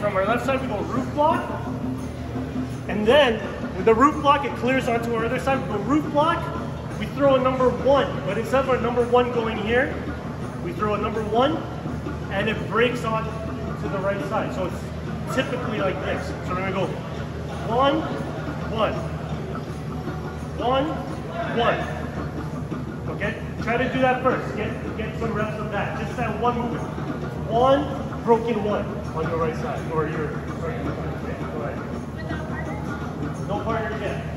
from our left side, we go roof block. And then with the roof block, it clears onto our other side. We go roof block, we throw a number 1. But instead of our number 1 going here, we throw a number 1 and it breaks on to the right side. So it's typically like this. So we're gonna go 1, 1, 1, 1. Okay? Try to do that first. Get some reps of that. Just that one movement. 1, broken 1 on your right side. Or your right side. Okay? Go ahead. No partner yet.